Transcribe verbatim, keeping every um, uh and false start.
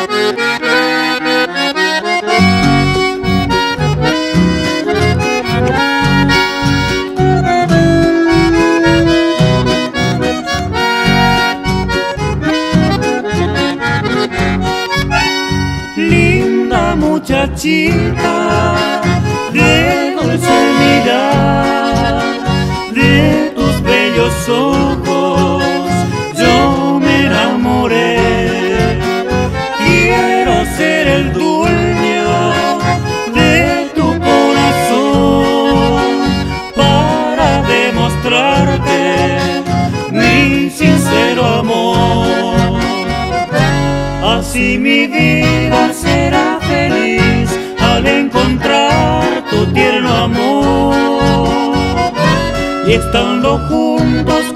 Linda muchachita de dulce mirar, de tus bellos ojos yo me enamoré. Quiero ser el dueño de tu corazón para demostrarte mi sincero amor. Así mi vida será feliz al encontrar tu tierno amor, y estando juntos